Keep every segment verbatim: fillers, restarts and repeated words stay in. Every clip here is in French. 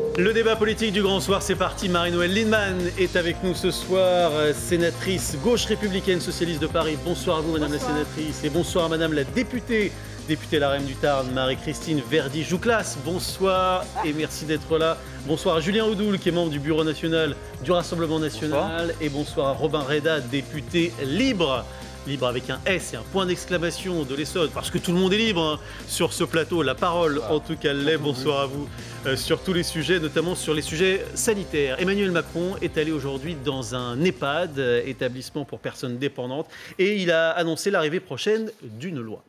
Le débat politique du Grand Soir, c'est parti. Marie-Noëlle Lienemann est avec nous ce soir, sénatrice gauche républicaine socialiste de Paris. Bonsoir à vous, madame bonsoir. La sénatrice. Et bonsoir à madame la députée, députée La Reine du Tarn, Marie-Christine Verdi-Jouclas. Bonsoir et merci d'être là. Bonsoir à Julien Audoul, qui est membre du Bureau national du Rassemblement national. Bonsoir. Et bonsoir à Robin Reda, député libre. Libre avec un S et un point d'exclamation de l'Essonne, parce que tout le monde est libre hein, sur ce plateau. La parole, en tout cas, l'est. Bonsoir à vous. Euh, sur tous les sujets, notamment sur les sujets sanitaires. Emmanuel Macron est allé aujourd'hui dans un EHPAD, euh, établissement pour personnes dépendantes, et il a annoncé l'arrivée prochaine d'une loi.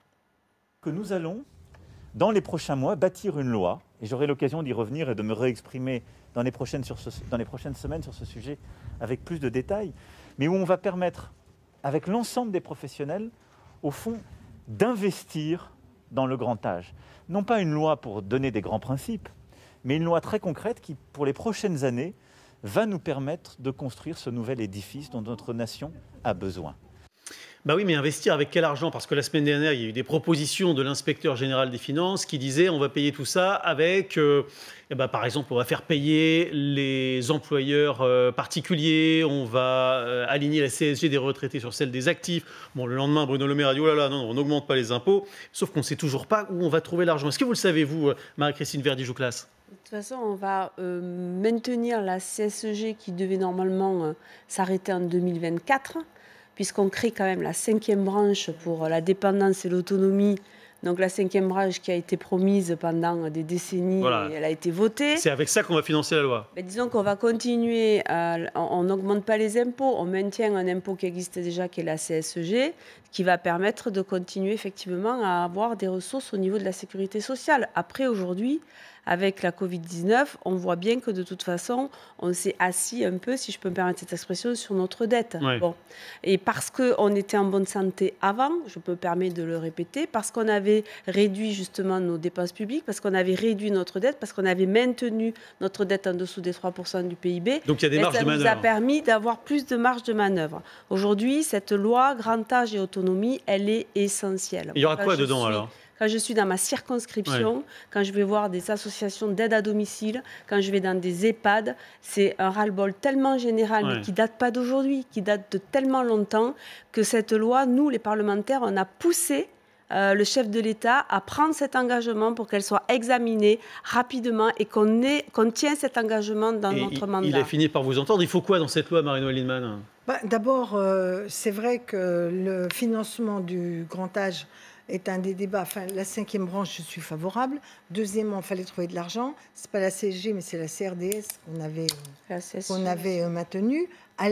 Que nous allons, dans les prochains mois, bâtir une loi, et j'aurai l'occasion d'y revenir et de me réexprimer dans les, prochaines sur ce, dans les prochaines semaines sur ce sujet avec plus de détails, mais où on va permettre, avec l'ensemble des professionnels, au fond, d'investir dans le grand âge. Non pas une loi pour donner des grands principes, mais une loi très concrète qui, pour les prochaines années, va nous permettre de construire ce nouvel édifice dont notre nation a besoin. Bah oui, mais investir avec quel argent? Parce que la semaine dernière, il y a eu des propositions de l'inspecteur général des finances qui disait on va payer tout ça avec, euh, eh ben, par exemple, on va faire payer les employeurs euh, particuliers, on va euh, aligner la C S G des retraités sur celle des actifs. Bon, le lendemain, Bruno Le Maire a dit oh là là, non, on n'augmente pas les impôts, sauf qu'on ne sait toujours pas où on va trouver l'argent. Est-ce que vous le savez, vous, Marie-Christine Verdi-Jouclas? De toute façon, on va euh, maintenir la C S G qui devait normalement euh, s'arrêter en deux mille vingt-quatre. Puisqu'on crée quand même la cinquième branche pour la dépendance et l'autonomie. Donc la cinquième branche qui a été promise pendant des décennies, voilà. Et elle a été votée. C'est avec ça qu'on va financer la loi. Mais disons qu'on va continuer, à, on n'augmente pas les impôts, on maintient un impôt qui existe déjà, qui est la C S G, qui va permettre de continuer effectivement à avoir des ressources au niveau de la sécurité sociale. Après, aujourd'hui, avec la Covid dix-neuf, on voit bien que de toute façon, on s'est assis un peu, si je peux me permettre cette expression, sur notre dette. Ouais. Bon. Et parce qu'on était en bonne santé avant, je me permets de le répéter, parce qu'on avait réduit justement nos dépenses publiques, parce qu'on avait réduit notre dette, parce qu'on avait maintenu notre dette en dessous des trois pour cent du P I B. Donc il y a des marges de manœuvre. Ça nous a permis d'avoir plus de marge de manœuvre. Aujourd'hui, cette loi grand âge et autonomie, elle est essentielle. Il y aura quoi dedans alors ? Quand je suis dans ma circonscription, ouais. Quand je vais voir des associations d'aide à domicile, quand je vais dans des EHPAD, c'est un ras-le-bol tellement général, ouais. Mais qui ne date pas d'aujourd'hui, qui date de tellement longtemps, que cette loi, nous, les parlementaires, on a poussé euh, le chef de l'État à prendre cet engagement pour qu'elle soit examinée rapidement et qu'on ait, qu'on tienne cet engagement dans et notre il, mandat. Il a fini par vous entendre. Il faut quoi dans cette loi, Marie-Noëlle Lienemann ? bah, D'abord, euh, c'est vrai que le financement du grand âge est un des débats. Enfin, la cinquième branche, je suis favorable. Deuxièmement, il fallait trouver de l'argent. Ce n'est pas la C S G, mais c'est la C R D S qu'on avait, qu'on avait maintenue.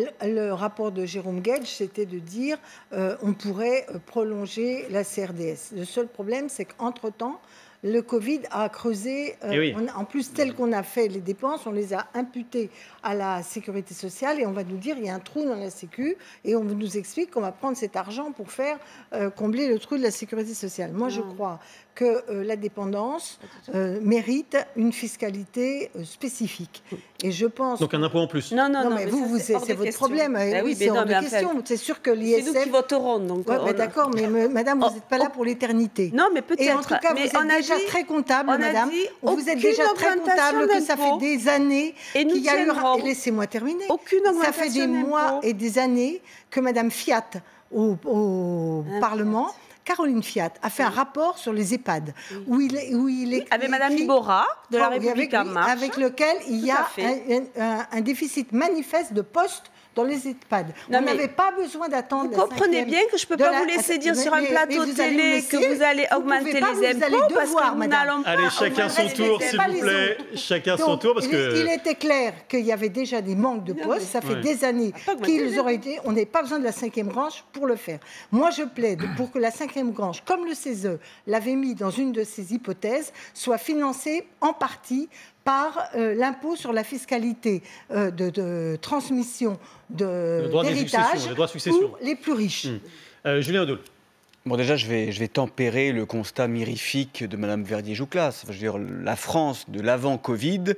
Le rapport de Jérôme Guedj, c'était de dire euh, on pourrait prolonger la C R D S. Le seul problème, c'est qu'entre-temps, le Covid a creusé. Euh, oui. on, en plus, tel qu'on a fait les dépenses, on les a imputées à la sécurité sociale et on va nous dire il y a un trou dans la Sécu et on nous explique qu'on va prendre cet argent pour faire euh, combler le trou de la sécurité sociale. Moi, je crois que euh, la dépendance euh, mérite une fiscalité euh, spécifique. Et je pense... Donc un impôt en plus. Non, non, non. non mais, mais vous, vous c'est, c'est votre question. problème. Ben oui, oui, c'est hors non, de question. Fait, c'est sûr que l'I S F... C'est nous qui voterons. Donc ouais, on... mais d'accord, mais me, madame, vous n'êtes pas là pour l'éternité. Non, mais peut-être. Et en tout cas, mais vous êtes déjà dit, très comptable, madame. Vous êtes déjà très comptable que ça fait des années qu'il y a eu... Et laissez-moi terminer. Aucune ça fait des mois et des années que madame Fiat, au, au Parlement... Fiat. Caroline Fiat a fait un rapport sur les EHPAD oui. où il est, où il est oui, avec Madame Libora de la République en marche, avec lequel il y a un, un, un déficit manifeste de postes dans les EHPAD. Non, on n'avait pas besoin d'attendre. Vous comprenez bien que je ne peux pas la... vous laisser dire mais, sur un plateau mais télé laisser, que vous allez augmenter pas, les impôts devoir, parce que nous n'allons pas. Allez, chacun son tour, s'il vous plaît. Chacun son tour, parce que il était clair qu'il y avait déjà des manques de postes. Ça fait des années qu'ils auraient été. On n'avait pas besoin de la cinquième branche pour le faire. Moi, je plaide pour que la cinquième branche, comme le C E S E l'avait mis dans une de ses hypothèses, soit financée en partie par euh, l'impôt sur la fiscalité euh, de, de transmission de, d'héritage pour les plus riches. Mmh. Euh, Julien Audoul. Bon, déjà, je vais, je vais tempérer le constat mirifique de Mme Verdi-Jouclas. Je veux dire, la France de l'avant-Covid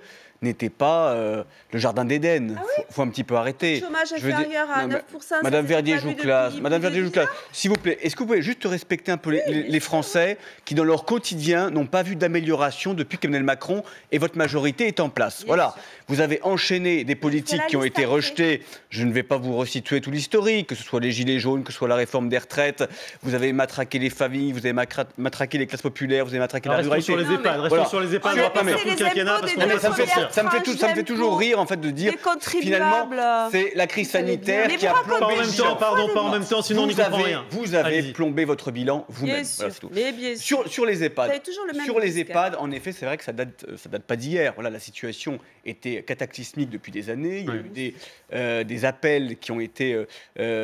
n'était pas euh, le jardin d'Éden. Il Ah oui, faut, faut un petit peu arrêter. Le chômage Je veux dire- inférieur à non, mais neuf pour cent. Madame ça, c'est pas vu Verdier-Jouclas, depuis Madame plus de Verdier-Jouclas, dix ans. s'il vous plaît, est-ce que vous pouvez juste respecter un peu les, les- les Français qui, dans leur quotidien, n'ont pas vu d'amélioration depuis qu'Emmanuel Macron et votre majorité est en place. Bien Voilà. sûr. Vous avez enchaîné des politiques la qui ont liste été après. rejetées. Je ne vais pas vous resituer tout l'historique, que ce soit les gilets jaunes, que ce soit la réforme des retraites. Vous avez matraqué les familles, vous avez macra- matraqué les classes populaires, vous avez matraqué Alors, la restons ruralité. sur les Non, mais- EHPAD, restons Voilà. sur les EHPAD, On on va a pas baissé faire tout le les quinquennat impôts parce des qu'on Non, mais est ça me, fait, premières ça, me fait tout- ça me fait tranches toujours rire en fait de dire Des finalement contribuables. c'est la crise sanitaire Mais qui a vous racontez Pas en plombé même le temps, bilan. pardon, pas en même temps, sinon on n'y vous comprend avez, rien. vous avez Allez-y. plombé votre bilan vous-même. Bien Voilà, sûr, c'est tout. mais bien sûr. Sur, sur les EHPAD, Vous avez toujours le même sur les risque. EHPAD, en effet, c'est vrai que ça date, ça date pas d'hier. Voilà, la situation était cataclysmique depuis des années. Il y a Oui. eu des, euh, des appels qui ont été euh,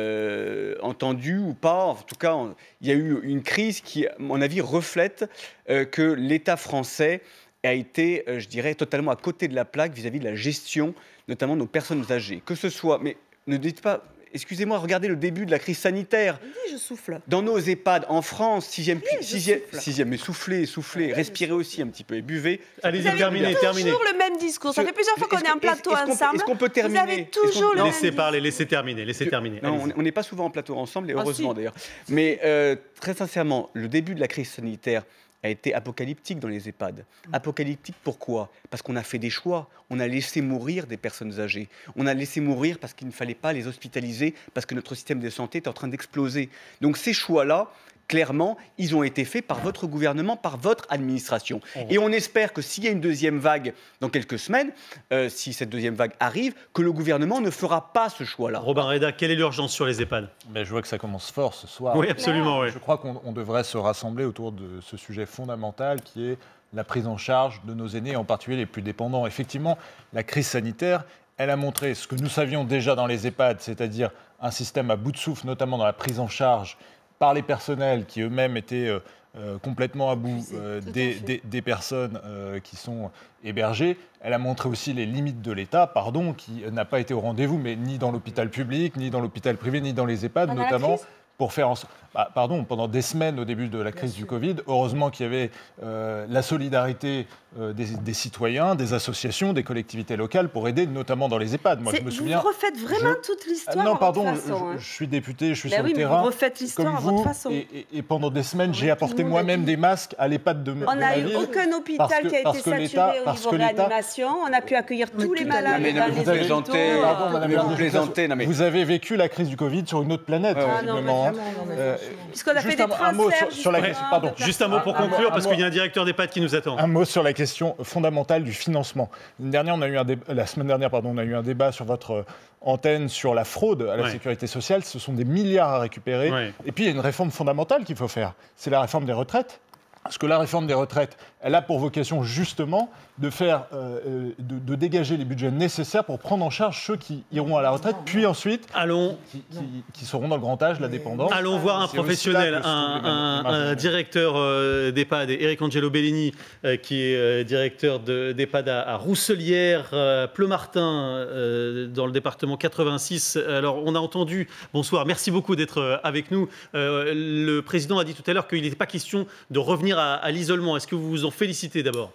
euh, entendus ou pas. En tout cas, on- il y a eu une crise qui, à mon avis, reflète euh, que l'État français a été, euh, je dirais, totalement à côté de la plaque vis-à-vis de la gestion, notamment de nos personnes âgées. Que ce soit, mais ne dites pas, excusez-moi, regardez le début de la crise sanitaire. Dis, je souffle. Dans nos EHPAD en France, sixième, je sixième, souffle. sixième, mais soufflez, soufflez, Ouais, respirez aussi un petit peu et buvez. Allez-y, Vous avez terminez, terminez. toujours le même discours. Ça Ce- fait plusieurs fois qu'on est-ce est en que- plateau est-ce qu'on peut- ensemble. Est-ce qu'on peut Vous terminer avez Est-ce qu'on- toujours le Non, même Laissez parler, discours. laissez terminer, laissez terminer. Non, Allez-y. on on n'est pas souvent en plateau ensemble, et Ah, heureusement si. d'ailleurs. Mais euh, très sincèrement, le début de la crise sanitaire a été apocalyptique dans les EHPAD. Apocalyptique pourquoi? Parce qu'on a fait des choix. On a laissé mourir des personnes âgées. On a laissé mourir parce qu'il ne fallait pas les hospitaliser, parce que notre système de santé est en train d'exploser. Donc ces choix-là, clairement, ils ont été faits par votre gouvernement, par votre administration. Et on espère que s'il y a une deuxième vague dans quelques semaines, euh, si cette deuxième vague arrive, que le gouvernement ne fera pas ce choix-là. Robin Reda, quelle est l'urgence sur les EHPAD? Mais je vois que ça commence fort ce soir. Oui, absolument, oui. Je crois qu'on on devrait se rassembler autour de ce sujet fondamental qui est la prise en charge de nos aînés, en particulier les plus dépendants. Effectivement, la crise sanitaire, elle a montré ce que nous savions déjà dans les EHPAD, c'est-à-dire un système à bout de souffle, notamment dans la prise en charge par les personnels qui eux-mêmes étaient euh, euh, complètement à bout euh, des, des- des personnes euh, qui sont hébergées. Elle a montré aussi les limites de l'État, pardon, qui n'a pas été au rendez-vous, mais ni dans l'hôpital public, ni dans l'hôpital privé, ni dans les EHPAD, Pendant la notamment crise pour faire en sorte... Bah, pardon, pendant des semaines au début de la crise du Covid, heureusement qu'il y avait euh, la solidarité euh, des, des citoyens, des associations, des collectivités locales pour aider, notamment dans les EHPAD. Moi, C'est- je me souviens... Vous refaites vraiment je- toute Ah, l'histoire non, à pardon, votre façon. je, hein. je suis député, je suis Ben sur oui, le mais terrain. vous refaites l'histoire comme à votre vous, façon. Et, et- et pendant des semaines, j'ai tout apporté le monde moi-même a dit. des masques à l'EHPAD de, de On n'a ma eu ville. aucun hôpital parce que- qui a parce été que l'État- saturé au parce niveau que l'État- réanimation. On a pu accueillir Mais tous les tout à malades fait. dans Non, mais les vous plaisantez, hôpitaux. pardon, euh, madame, Mais vous vous- plaisantez, non, mais- Vous avez vécu la crise du Covid sur une autre planète, Ouais, ouais. Ah non, mais visiblement, hein. vraiment, non, mais Euh, Puisqu'on a fait juste des un- un mot transferts. sur- sur la justement, question- pardon. de Juste un mot pour Un- un- conclure, un parce mot. qu'il y a un directeur d'EHPAD qui nous attend. Un mot sur la question fondamentale du financement. L'année dernière, on a eu un débat- la semaine dernière, pardon, on a eu un débat sur votre euh, antenne sur la fraude à la Ouais. sécurité sociale. Ce sont des milliards à récupérer. Ouais. Et puis, il y a une réforme fondamentale qu'il faut faire. C'est la réforme des retraites. Parce que la réforme des retraites, elle a pour vocation justement de faire, euh, euh, de, de dégager les budgets nécessaires pour prendre en charge ceux qui iront à la retraite, puis ensuite Allons, qui, qui- qui seront dans le grand âge, la dépendance. allons voir un C'est aussi professionnel, là que se un, trouve les un- marges de un manœuvre. directeur euh, d'EHPAD, Eric Angelo Bellini, euh, qui est euh, directeur de- d'EHPAD à, à Rousselière, euh, Pleumartin, euh, dans le département quatre-vingt-six. Alors, on a entendu, bonsoir, merci beaucoup d'être euh, avec nous. Euh, le président a dit tout à l'heure qu'il n'était pas question de revenir à, à l'isolement. Est-ce que vous vous en félicitez d'abord?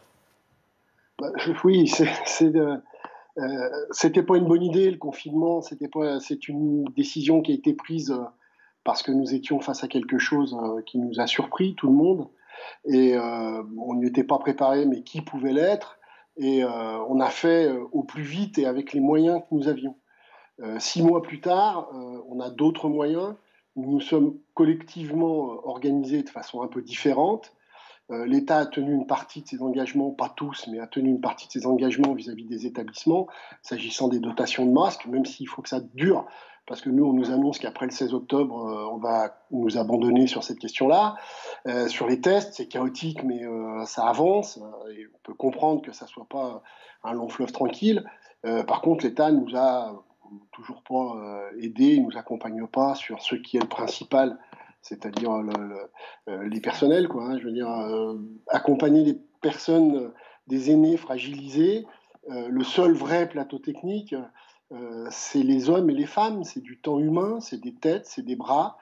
Bah, je- oui, c'est, c'est de- euh, c'était pas une bonne idée le confinement. C'était pas, c'est une décision qui a été prise euh, parce que nous étions face à quelque chose euh, qui nous a surpris tout le monde et euh, on n'y était pas préparé, mais qui pouvait l'être. Et euh, on a fait euh, au plus vite et avec les moyens que nous avions. Euh, six mois plus tard, euh, on a d'autres moyens. Nous nous sommes collectivement euh, organisés de façon un peu différente. Euh, L'État a tenu une partie de ses engagements, pas tous, mais a tenu une partie de ses engagements vis-à-vis des établissements, s'agissant des dotations de masques, même s'il faut que ça dure, parce que nous, on nous annonce qu'après le seize octobre, euh, on va nous abandonner sur cette question-là. Euh, sur les tests, c'est chaotique, mais euh, ça avance, euh, et on peut comprendre que ça ne soit pas un long fleuve tranquille. Euh, par contre, l'État ne nous a toujours pas euh, aidés, il ne nous accompagne pas sur ce qui est le principal, c'est-à-dire le, le, euh, les personnels, quoi, hein, je veux dire, euh, accompagner les personnes, euh, des aînés fragilisés. Euh, le seul vrai plateau technique, euh, c'est les hommes et les femmes, c'est du temps humain, c'est des têtes, c'est des bras.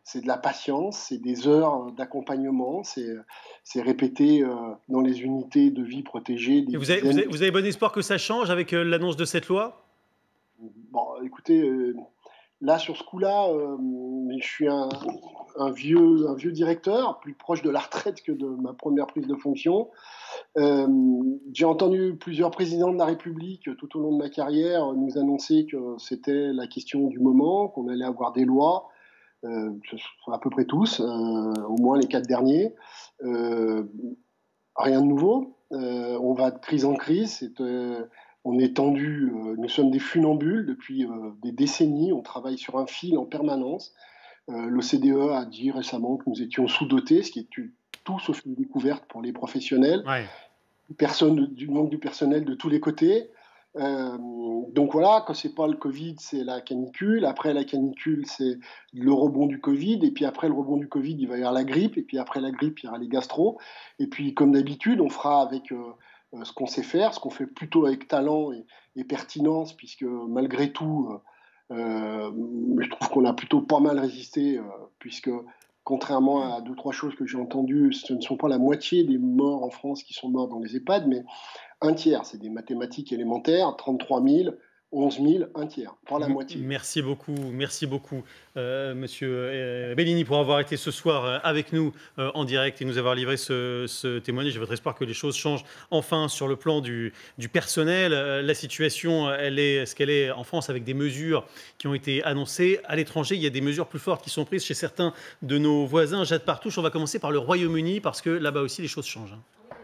c'est de la patience, c'est des heures d'accompagnement, c'est, c'est répété euh, dans les unités de vie protégées. Des Et vous, avez, vous, avez, vous avez bon espoir que ça change avec euh, l'annonce de cette loi? Bon, écoutez, euh, là, sur ce coup-là, euh, je suis un, un, vieux, un vieux directeur, plus proche de la retraite que de ma première prise de fonction. Euh, j'ai entendu plusieurs présidents de la République tout au long de ma carrière nous annoncer que c'était la question du moment, qu'on allait avoir des lois, euh, à peu près tous, euh, au moins les quatre derniers. Euh, rien de nouveau. Euh, on va de crise en crise. C'est, euh, on est tendu. Euh, nous sommes des funambules depuis euh, des décennies. On travaille sur un fil en permanence. Euh, L'O C D E a dit récemment que nous étions sous-dotés, ce qui est tout sauf une découverte pour les professionnels. Ouais. Personne, du manque du personnel de tous les côtés. Euh, donc voilà, quand c'est pas le Covid, c'est la canicule. Après la canicule, c'est le rebond du Covid. Et puis après le rebond du Covid, il va y avoir la grippe. Et puis après la grippe, il y aura les gastro. Et puis comme d'habitude, on fera avec euh, ce qu'on sait faire, ce qu'on fait plutôt avec talent et, et pertinence, puisque malgré tout, euh, je trouve qu'on a plutôt pas mal résisté, euh, puisque contrairement à deux, trois choses que j'ai entendues, ce ne sont pas la moitié des morts en France qui sont morts dans les EHPAD, mais un tiers, c'est des mathématiques élémentaires, trente-trois mille, onze mille, un tiers, pas la moitié. Merci beaucoup, merci beaucoup, euh, Monsieur euh, Bellini, pour avoir été ce soir euh, avec nous euh, en direct et nous avoir livré ce, ce témoignage. J'ai votre espoir que les choses changent enfin sur le plan du, du personnel. Euh, la situation, elle est ce qu'elle est en France avec des mesures qui ont été annoncées. À l'étranger, il y a des mesures plus fortes qui sont prises chez certains de nos voisins. Jade Partouche, on va commencer par le Royaume-Uni parce que là-bas aussi, les choses changent.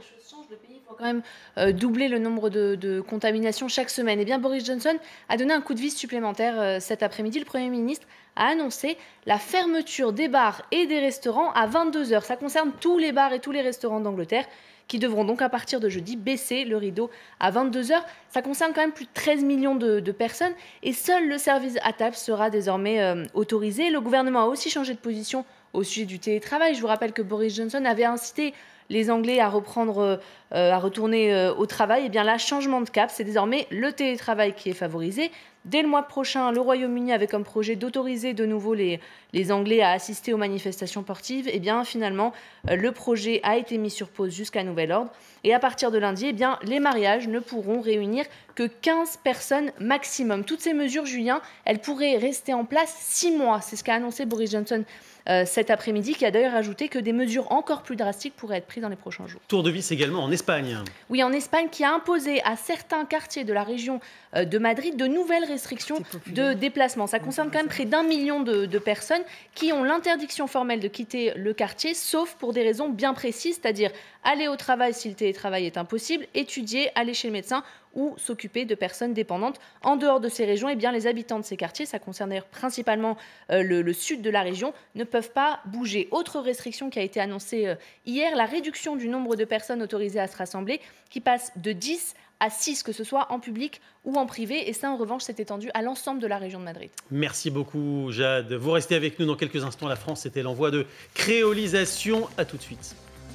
Quand même euh, doubler le nombre de, de contaminations chaque semaine. Et bien Boris Johnson a donné un coup de vis supplémentaire euh, cet après-midi. Le Premier ministre a annoncé la fermeture des bars et des restaurants à vingt-deux heures. Ça concerne tous les bars et tous les restaurants d'Angleterre qui devront donc à partir de jeudi baisser le rideau à vingt-deux heures. Ça concerne quand même plus de treize millions de, de personnes et seul le service à table sera désormais euh, autorisé. Le gouvernement a aussi changé de position au sujet du télétravail. Je vous rappelle que Boris Johnson avait incité les Anglais à reprendre, euh, à retourner euh, au travail. Et bien là, changement de cap, c'est désormais le télétravail qui est favorisé. Dès le mois prochain, le Royaume-Uni avait comme projet d'autoriser de nouveau les, les Anglais à assister aux manifestations sportives. Et bien finalement, euh, le projet a été mis sur pause jusqu'à nouvel ordre. Et à partir de lundi, eh bien, les mariages ne pourront réunir que quinze personnes maximum. Toutes ces mesures, Julien, elles pourraient rester en place six mois. C'est ce qu'a annoncé Boris Johnson Euh, cet après-midi, qui a d'ailleurs ajouté que des mesures encore plus drastiques pourraient être prises dans les prochains jours. Tour de vis également en Espagne. Oui, en Espagne, qui a imposé à certains quartiers de la région euh, de Madrid de nouvelles restrictions de déplacement. Ça concerne quand même près d'un million de, de personnes qui ont l'interdiction formelle de quitter le quartier, sauf pour des raisons bien précises, c'est-à-dire aller au travail si le télétravail est impossible, étudier, aller chez le médecin ou s'occuper de personnes dépendantes. En dehors de ces régions, eh bien, les habitants de ces quartiers, ça concerne d'ailleurs principalement euh, le, le sud de la région, ne peuvent pas bouger. Autre restriction qui a été annoncée euh, hier, la réduction du nombre de personnes autorisées à se rassembler, qui passe de dix à six, que ce soit en public ou en privé. Et ça, en revanche, s'est étendu à l'ensemble de la région de Madrid. Merci beaucoup, Jade. Vous restez avec nous dans quelques instants. La France, c'était l'envoi de créolisation. À tout de suite.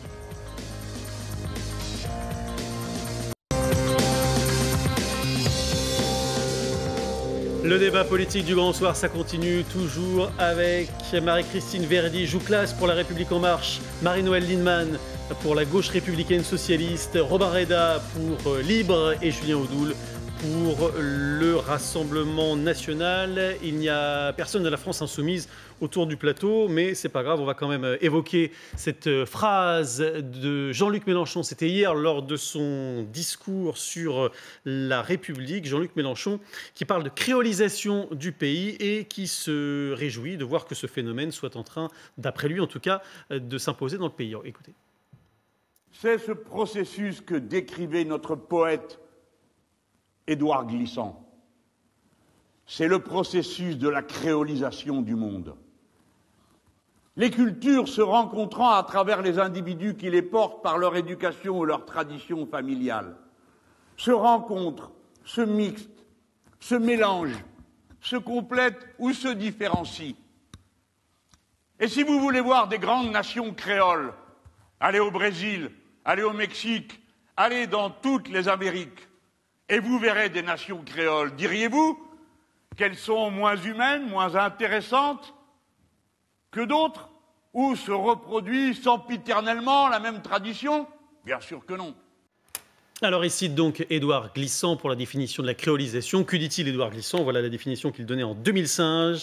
Le débat politique du Grand Soir, ça continue toujours avec Marie-Christine Verdi-Jouclas pour La République En Marche, Marie-Noëlle Lienemann pour la gauche républicaine socialiste, Robin Reda pour Libre et Julien Audoul pour le Rassemblement national. Il n'y a personne de la France insoumise autour du plateau, mais c'est pas grave, on va quand même évoquer cette phrase de Jean-Luc Mélenchon. C'était hier lors de son discours sur la République. Jean-Luc Mélenchon qui parle de créolisation du pays et qui se réjouit de voir que ce phénomène soit en train, d'après lui en tout cas, de s'imposer dans le pays. Écoutez. C'est ce processus que décrivait notre poète Édouard Glissant. C'est le processus de la créolisation du monde. Les cultures se rencontrant à travers les individus qui les portent par leur éducation ou leur tradition familiale, se rencontrent, se mixent, se mélangent, se complètent ou se différencient. Et si vous voulez voir des grandes nations créoles, allez au Brésil, allez au Mexique, allez dans toutes les Amériques, et vous verrez des nations créoles. Diriez-vous qu'elles sont moins humaines, moins intéressantes que d'autres, ou se reproduit sempiternellement la même tradition? Bien sûr que non. Alors ici donc Édouard Glissant pour la définition de la créolisation. Que dit-il Édouard Glissant? Voilà la définition qu'il donnait en deux mille cinq.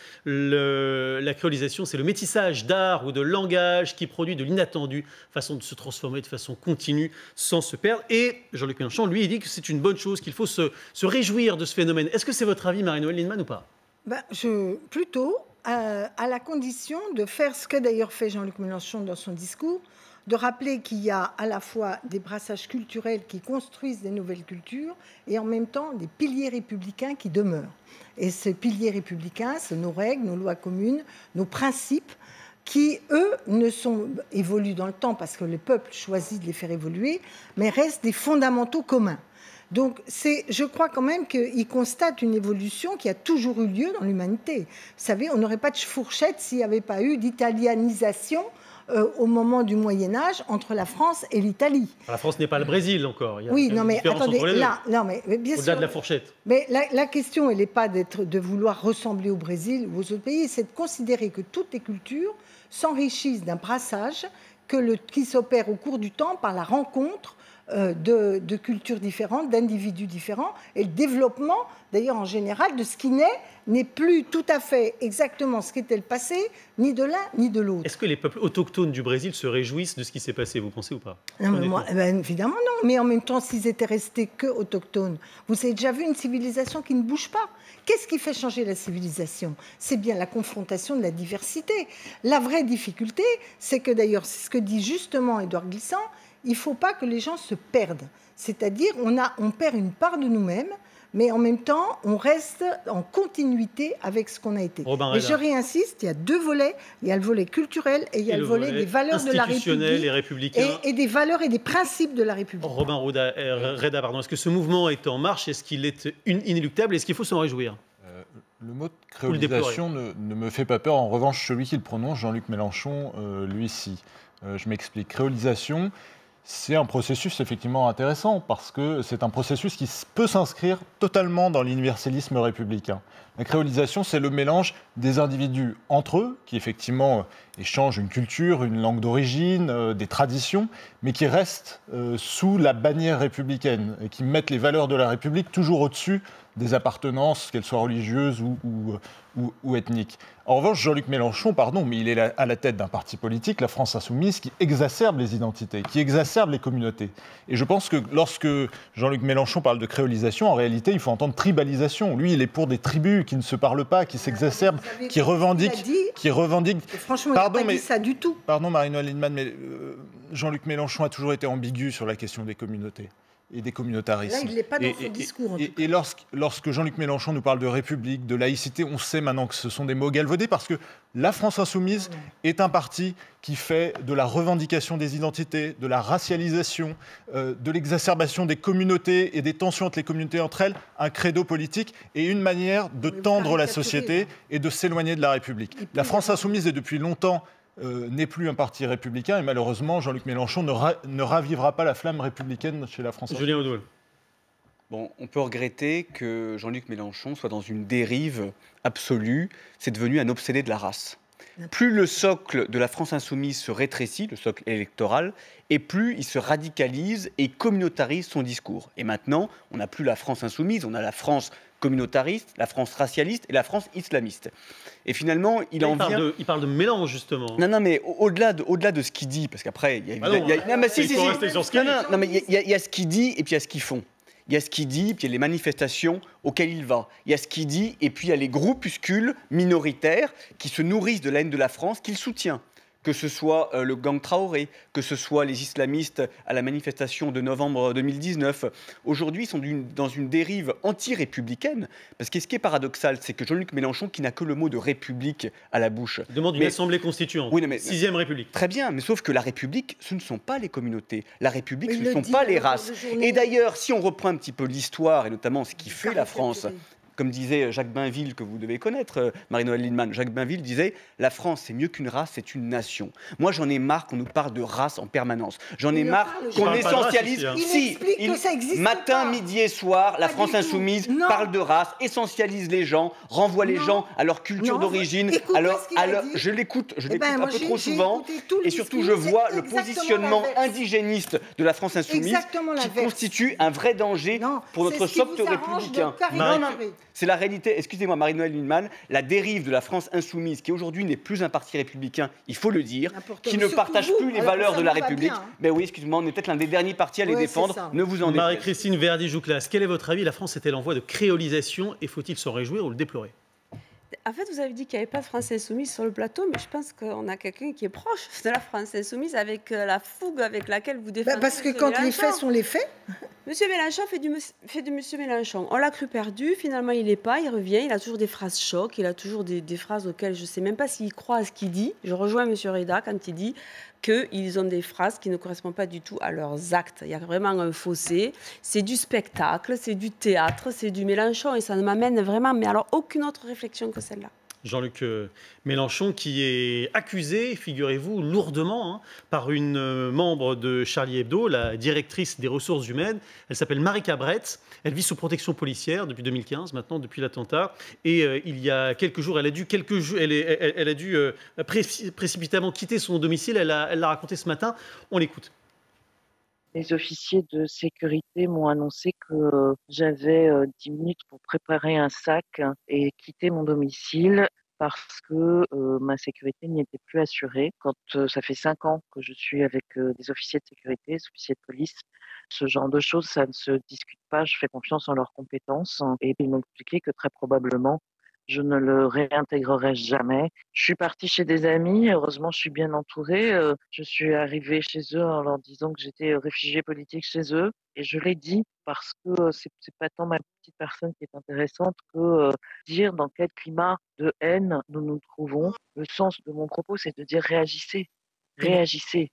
Le, la créolisation, c'est le métissage d'art ou de langage qui produit de l'inattendu, façon de se transformer de façon continue sans se perdre. Et Jean-Luc Mélenchon, lui, il dit que c'est une bonne chose, qu'il faut se, se réjouir de ce phénomène. Est-ce que c'est votre avis, Marie-Noëlle Lienemann, ou pas? ben, je, Plutôt, euh, à la condition de faire ce que d'ailleurs fait Jean-Luc Mélenchon dans son discours, de rappeler qu'il y a à la fois des brassages culturels qui construisent des nouvelles cultures et en même temps des piliers républicains qui demeurent. Et ces piliers républicains, c'est nos règles, nos lois communes, nos principes qui, eux, ne sont évoluent dans le temps parce que le peuple choisit de les faire évoluer, mais restent des fondamentaux communs. Donc, c'est, je crois quand même qu'il constate une évolution qui a toujours eu lieu dans l'humanité. Vous savez, on n'aurait pas de fourchette s'il n'y avait pas eu d'italianisation Euh, au moment du Moyen-Âge entre la France et l'Italie. La France n'est pas le Brésil encore. Il y a oui, une non mais différence attendez, entre les deux. là, non mais, mais bien Au-delà sûr. de la fourchette. Mais la, la question, elle n'est pas d'être, de vouloir ressembler au Brésil ou aux autres pays, c'est de considérer que toutes les cultures s'enrichissent d'un brassage que le, qui s'opère au cours du temps par la rencontre euh, de, de cultures différentes, d'individus différents, et le développement, d'ailleurs en général, de ce qui naît n'est plus tout à fait exactement ce qu'était le passé, ni de l'un ni de l'autre. Est-ce que les peuples autochtones du Brésil se réjouissent de ce qui s'est passé, vous pensez ou pas? Non, mais moi, ben, évidemment non, mais en même temps, s'ils étaient restés que autochtones, vous avez déjà vu une civilisation qui ne bouge pas. Qu'est-ce qui fait changer la civilisation? C'est bien la confrontation de la diversité. La vraie difficulté, c'est que d'ailleurs, c'est ce que dit justement Édouard Glissant, il ne faut pas que les gens se perdent. C'est-à-dire, on, a, on perd une part de nous-mêmes, mais en même temps, on reste en continuité avec ce qu'on a été. Robin Et Reda. je réinsiste, il y a deux volets. Il y a le volet culturel et il y a Et le, le volet volet des valeurs de la institutionnel République et républicain. et, et des valeurs et des principes de la République. Robin Reda, euh, Reda, pardon. Est-ce que ce mouvement est en marche? Est-ce qu'il est inéluctable? Est-ce qu'il faut s'en réjouir? Euh, Le mot de créolisation ne, ne me fait pas peur. En revanche, celui qui le prononce, Jean-Luc Mélenchon, euh, lui, si. Euh, je m'explique. Créolisation, c'est un processus effectivement intéressant parce que c'est un processus qui peut s'inscrire totalement dans l'universalisme républicain. La créolisation, c'est le mélange des individus entre eux, qui effectivement échangent une culture, une langue d'origine, euh, des traditions, mais qui restent euh, sous la bannière républicaine et qui mettent les valeurs de la République toujours au-dessus des appartenances, qu'elles soient religieuses ou, ou, ou, ou ethniques. En revanche, Jean-Luc Mélenchon, pardon, mais il est à la tête d'un parti politique, la France Insoumise, qui exacerbe les identités, qui exacerbe les communautés. Et je pense que lorsque Jean-Luc Mélenchon parle de créolisation, en réalité, il faut entendre tribalisation. Lui, il est pour des tribus qui ne se parlent pas, qui s'exacerbent, qui revendiquent... Qui revendiquent... Franchement, il n'a pas mais, dit ça du tout. Pardon, Marie-Noëlle Lienemann, mais euh, Jean-Luc Mélenchon a toujours été ambigu sur la question des communautés et des communautarismes. Là, il n'est pas dans et, son et, discours. En et, tout cas. et lorsque, lorsque Jean-Luc Mélenchon nous parle de république, de laïcité, on sait maintenant que ce sont des mots galvaudés parce que la France Insoumise non, non. est un parti qui fait de la revendication des identités, de la racialisation, euh, de l'exacerbation des communautés et des tensions entre les communautés entre elles, un credo politique et une manière de Mais tendre la caricaturez, société là. et de s'éloigner de la République. Il peut La y France avoir- Insoumise est depuis longtemps Euh, n'est plus un parti républicain et malheureusement Jean-Luc Mélenchon ne, ra- ne ravivera pas la flamme républicaine chez la France. Julien Audoul. Bon, on peut regretter que Jean-Luc Mélenchon soit dans une dérive absolue. C'est devenu un obsédé de la race. Plus le socle de la France insoumise se rétrécit, le socle électoral, et plus il se radicalise et communautarise son discours. Et maintenant, on n'a plus la France insoumise, on a la France communautariste, la France racialiste et la France islamiste. Et finalement, il en il, parle vient... de, il parle de mélange, justement. Non, non, mais au- au-delà de, au-delà de ce qu'il dit, parce qu'après, il y a... Ah non, il y a- non, mais si, il si, faut si. rester sur ce qu'il Non, dit. non, non, mais il y a- il y, a- il y a ce qu'il dit et puis il y a ce qu'ils font. Il y a ce qu'il dit, puis il y a les manifestations auxquelles il va. Il y a ce qu'il dit, et puis il y a les groupuscules minoritaires qui se nourrissent de la haine de la France, qu'il soutient. Que ce soit euh, le gang Traoré, que ce soit les islamistes à la manifestation de novembre deux mille dix-neuf. Aujourd'hui, ils sont d'une- dans une dérive anti-républicaine. Parce que ce qui est paradoxal, c'est que Jean-Luc Mélenchon, qui n'a que le mot de république à la bouche. Il demande une Mais- assemblée constituante. Oui, non, mais- Sixième République. Très bien, mais sauf que la République, ce ne sont pas les communautés. La République, Mais ce il ne le sont dit pas à les longueur races. de journée. Et d'ailleurs, si on reprend un petit peu l'histoire, et notamment ce qui fait la France, Comme disait Jacques Bainville, que vous devez connaître, Marie-Noëlle Lienemann, Jacques Bainville disait « La France, c'est mieux qu'une race, c'est une nation ». Moi, j'en ai marre qu'on nous parle de race en permanence. J'en ai marre qu'on essentialise... Il si, explique il... que ça existe matin, pas. midi et soir, la Pas France du tout. insoumise Non. parle de race, essentialise les gens, renvoie les Non. gens à leur culture Non, d'origine. écoutez Alors, ce qu'il a alors, dit. je l'écoute, je Eh l'écoute ben, un moi, peu j'ai- trop j'ai souvent. écouté tout le Et surtout, discours, je c'est vois le exactement positionnement l'inverse. indigéniste de la France insoumise Exactement qui l'inverse. constitue un vrai danger Non, pour c'est notre ce qui socle vous arrange républicain. de caricaturer. Non, non, c'est la réalité. Excusez-moi, Marie-Noëlle Lienemann, la dérive de la France insoumise, qui aujourd'hui n'est plus un parti républicain, il faut le dire, N'importe qui quoi. ne Surtout partage vous, plus les alors valeurs ça de la vous va République. bien, hein. Ben oui, excusez-moi, on est peut-être l'un des derniers partis à les Ouais, c'est défendre. ça. Ne vous en déplaise. Marie-Christine Verdi-Jouclas, quel est votre avis? La France est-elle en voie de créolisation et faut-il s'en réjouir ou le déplorer? En fait, vous avez dit qu'il n'y avait pas de France insoumise sur le plateau, mais je pense qu'on a quelqu'un qui est proche de la France insoumise avec euh, la fougue avec laquelle vous défendez. Bah, parce que Monsieur quand les Mélenchon. faits sont les faits, Monsieur Mélenchon fait, du, mus- fait de Monsieur Mélenchon. On l'a cru perdu, finalement il n'est pas, il revient, il a toujours des phrases chocs, il a toujours des, des phrases auxquelles je ne sais même pas s'il croit à ce qu'il dit. Je rejoins Monsieur Reda quand il dit qu'ils ont des phrases qui ne correspondent pas du tout à leurs actes. Il y a vraiment un fossé, c'est du spectacle, c'est du théâtre, c'est du Mélenchon et ça ne m'amène vraiment, mais alors aucune autre réflexion que celle-là. Jean-Luc euh, Mélenchon, qui est accusé, figurez-vous, lourdement hein, par une euh, membre de Charlie Hebdo, la directrice des ressources humaines. Elle s'appelle Marika Bretz. Elle vit sous protection policière depuis deux mille quinze, maintenant, depuis l'attentat. Et euh, il y a quelques jours, elle a dû, quelques jours, elle, est- elle- elle a dû euh, préci- précipitamment quitter son domicile. Elle l'a elle l'a raconté ce matin. On l'écoute. Les officiers de sécurité m'ont annoncé que j'avais euh, dix minutes pour préparer un sac et quitter mon domicile parce que euh, ma sécurité n'y était plus assurée. Quand euh, ça fait cinq ans que je suis avec euh, des officiers de sécurité, des officiers de police, ce genre de choses, ça ne se discute pas. Je fais confiance en leurs compétences et ils m'ont expliqué que très probablement, je ne le réintégrerai jamais. Je suis partie chez des amis. Heureusement, je suis bien entourée. Euh, je suis arrivée chez eux en leur disant que j'étais réfugiée politique chez eux. Et je l'ai dit parce que euh, c'est, c'est pas tant ma petite personne qui est intéressante que euh, dire dans quel climat de haine nous nous trouvons. Le sens de mon propos, c'est de dire réagissez. Réagissez.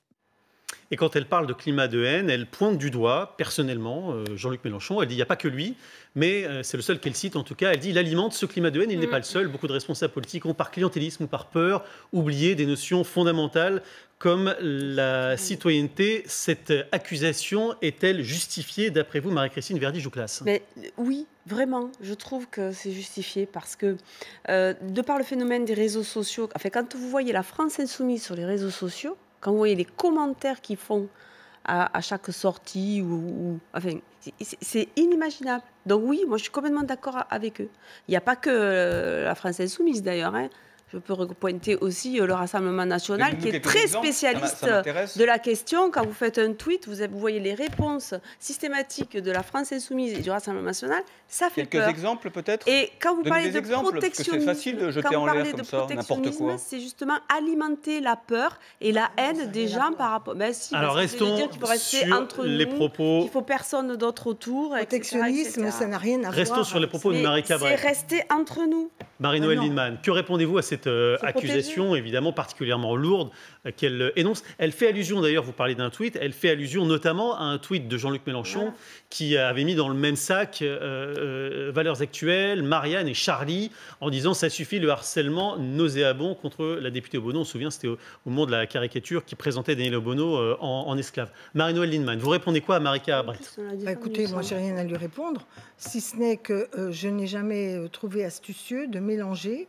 Et quand elle parle de climat de haine, elle pointe du doigt, personnellement, euh, Jean-Luc Mélenchon. Elle dit il n'y a pas que lui, mais euh, c'est le seul qu'elle cite en tout cas. Elle dit il alimente ce climat de haine, il n'est pas le seul. Beaucoup de responsables politiques ont, par clientélisme ou par peur, oublié des notions fondamentales comme la citoyenneté. Cette accusation est-elle justifiée, d'après vous, Marie-Christine Verdi-Jouclas? Mais euh, oui, vraiment, je trouve que c'est justifié parce que, euh, de par le phénomène des réseaux sociaux, enfin, quand vous voyez la France insoumise sur les réseaux sociaux, quand vous voyez les commentaires qu'ils font à, à chaque sortie, ou, ou- enfin, c'est- c'est inimaginable. Donc oui, moi je suis complètement d'accord avec eux. Il n'y a pas que euh, la France insoumise d'ailleurs, hein. Je peux repointer aussi euh, le Rassemblement national Donnez-nous qui est quelques très exemples, ça m'a- spécialiste ça m'intéresse. de la question. Quand vous faites un tweet, vous, avez- vous voyez les réponses systématiques de la France insoumise et du Rassemblement national, ça fait Quelques peur. exemples peut-être? Et quand vous Donnez parlez des de exemples, parce que c'est protectionnisme, facile de jeter quand vous en l'air parlez comme de ça, n'importe protectionnisme, quoi. c'est justement alimenter la peur et la haine des gens par rapport. Ben si, Alors parce que ça veut restons dire qu'il faut rester sur entre les nous, propos. qu'il faut personne d'autre autour. protectionnisme, ça n'a rien à voir. Restons sur les propos de Mais Marika c'est Bretz. rester entre nous. Marie-Noëlle Ah non. Lienemann, que répondez-vous à cette euh, Faut accusation, évidemment particulièrement lourde, euh, qu'elle euh, énonce? Elle fait allusion, d'ailleurs, vous parlez d'un tweet, elle fait allusion notamment à un tweet de Jean-Luc Mélenchon Voilà. qui avait mis dans le même sac euh, euh, Valeurs Actuelles, Marianne et Charlie, en disant ça suffit le harcèlement nauséabond contre la députée Obono. On se souvient, c'était au, au moment de la caricature qui présentait Daniel Obono euh, en, en esclave. Marie-Noëlle Lienemann, vous répondez quoi à Marika Bretz? Bah, écoutez, moi, j'ai rien à lui répondre, si ce n'est que euh, je n'ai jamais euh, trouvé astucieux de mélanger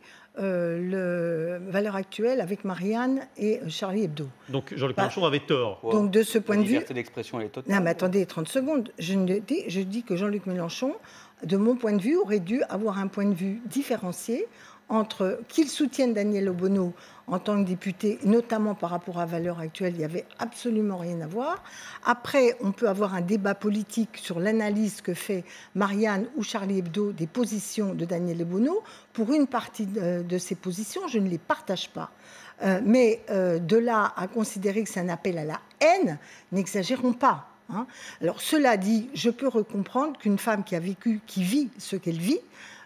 euh, le Valeurs Actuelles avec Marianne et euh, Charlie Hebdo. Donc Jean-Luc Bah, Mélenchon avait tort. Ouais. Donc, de ce point La de vue, liberté d'expression, elle est totale. non, mais attendez, trente secondes. Je, ne dis, je dis que Jean-Luc Mélenchon, de mon point de vue, aurait dû avoir un point de vue différencié entre qu'il soutienne Daniel Obono en tant que député, notamment par rapport à Valeurs Actuelles, il n'y avait absolument rien à voir. Après, on peut avoir un débat politique sur l'analyse que fait Marianne ou Charlie Hebdo des positions de Daniel Obono. Pour une partie de, de ces positions, je ne les partage pas. Euh, mais euh, de là à considérer que c'est un appel à la haine, n'exagérons pas. Hein. Alors, cela dit, je peux recomprendre qu'une femme qui a vécu, qui vit ce qu'elle vit,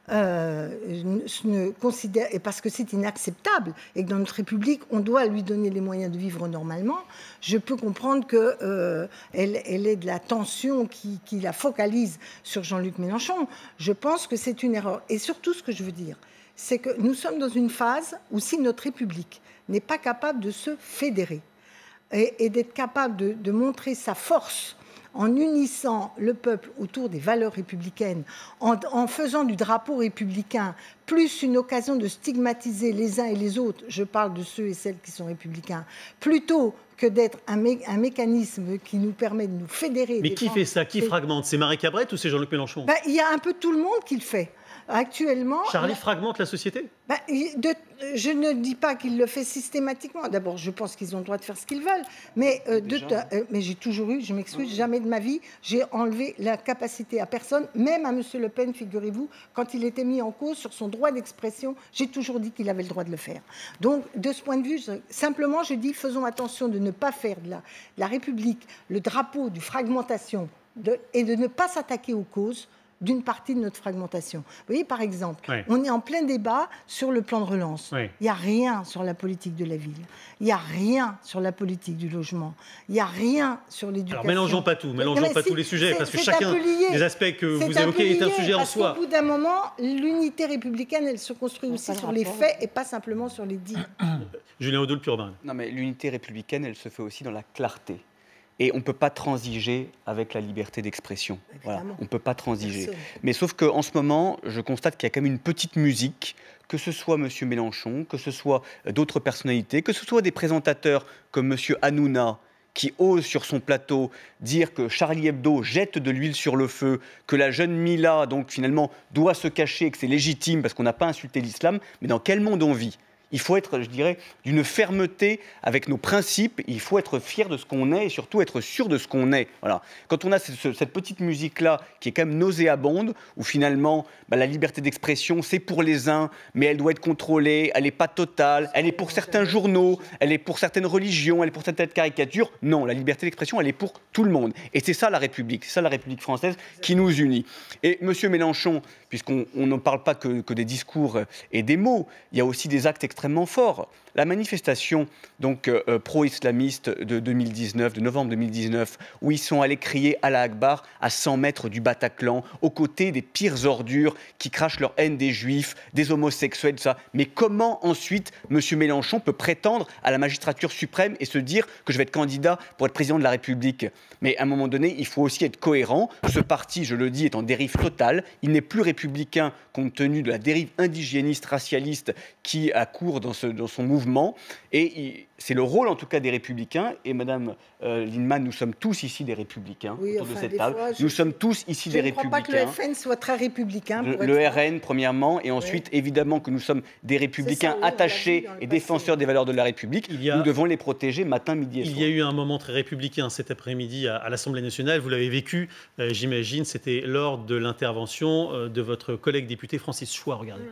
euh, ne, ne considère, et parce que c'est inacceptable, et que dans notre République, on doit lui donner les moyens de vivre normalement, je peux comprendre qu'elle euh, elle ait de la tension qui, qui la focalise sur Jean-Luc Mélenchon. Je pense que c'est une erreur. Et surtout, ce que je veux dire, c'est que nous sommes dans une phase où si notre République n'est pas capable de se fédérer et, et d'être capable de, de montrer sa force en unissant le peuple autour des valeurs républicaines, en, en faisant du drapeau républicain plus une occasion de stigmatiser les uns et les autres, je parle de ceux et celles qui sont républicains, plutôt que d'être un, mé un mécanisme qui nous permet de nous fédérer. Mais qui fait ça? Qui fragmente? C'est Marie Cabrette ou c'est Jean-Luc Mélenchon? Ben, il y a un peu tout le monde qui le fait. Actuellement... Charlie fragmente la société? ben, de, Je ne dis pas qu'il le fait systématiquement. D'abord, je pense qu'ils ont le droit de faire ce qu'ils veulent. Mais, euh, de, euh, mais j'ai toujours eu, je m'excuse, jamais de ma vie, j'ai enlevé la capacité à personne, même à M. Le Pen, figurez-vous, quand il était mis en cause sur son droit d'expression, j'ai toujours dit qu'il avait le droit de le faire. Donc, de ce point de vue, je, simplement, je dis, faisons attention de ne pas faire de la, de la République le drapeau du fragmentation de, et de ne pas s'attaquer aux causes d'une partie de notre fragmentation. Vous voyez, par exemple, oui. on est en plein débat sur le plan de relance. Oui. Il n'y a rien sur la politique de la ville. Il n'y a rien sur la politique du logement. Il n'y a rien sur l'éducation. Alors, mélangeons pas tout, mélangeons non, pas si, tous les sujets, parce que chacun des aspects que vous évoquez est un sujet en soi. Au bout d'un moment, l'unité républicaine, elle se construit aussi sur les faits et pas simplement sur les dires. Julien Odoul-Purban. Non, mais l'unité républicaine, elle se fait aussi dans la clarté. Et on ne peut pas transiger avec la liberté d'expression. Voilà, on ne peut pas transiger. Merci. Mais sauf qu'en ce moment, je constate qu'il y a quand même une petite musique, que ce soit M. Mélenchon, que ce soit d'autres personnalités, que ce soit des présentateurs comme M. Hanouna, qui ose sur son plateau dire que Charlie Hebdo jette de l'huile sur le feu, que la jeune Mila, donc finalement, doit se cacher, que c'est légitime parce qu'on n'a pas insulté l'islam. Mais dans quel monde on vit ? Il faut être, je dirais, d'une fermeté avec nos principes. Il faut être fier de ce qu'on est et surtout être sûr de ce qu'on est. Voilà. Quand on a ce, cette petite musique-là qui est quand même nauséabonde, où finalement bah, la liberté d'expression, c'est pour les uns, mais elle doit être contrôlée, elle n'est pas totale, elle est pour certains journaux, elle est pour certaines religions, elle est pour certaines caricatures. Non, la liberté d'expression, elle est pour tout le monde. Et c'est ça la République, c'est ça la République française qui nous unit. Et M. Mélenchon, puisqu'on ne parle pas que, que des discours et des mots, il y a aussi des actes extrêmement fort. La manifestation donc euh, pro-islamiste de deux mille dix-neuf, de novembre deux mille dix-neuf, où ils sont allés crier Allah Akbar à cent mètres du Bataclan, aux côtés des pires ordures qui crachent leur haine des juifs, des homosexuels, tout ça. Mais comment ensuite M. Mélenchon peut prétendre à la magistrature suprême et se dire que je vais être candidat pour être président de la République? Mais à un moment donné, il faut aussi être cohérent. Ce parti, je le dis, est en dérive totale. Il n'est plus républicain compte tenu de la dérive indigéniste, racialiste qui accourt dans, ce, dans son mouvement. Et c'est le rôle, en tout cas, des Républicains. Et Madame euh, Lienemann, nous sommes tous ici des Républicains oui, autour enfin, de cette table. Fois, je, nous sommes tous ici des Républicains. Je ne crois pas que le F N soit très républicain. Le, le R N, premièrement, et ensuite, oui. évidemment, que nous sommes des Républicains ça, oui, attachés et défenseurs des valeurs de la République. A... Nous devons les protéger matin, midi et soir. Il y a eu un moment très républicain cet après-midi à, à l'Assemblée nationale. Vous l'avez vécu, euh, j'imagine. C'était lors de l'intervention euh, de votre collègue député Francis Choix. Regardez.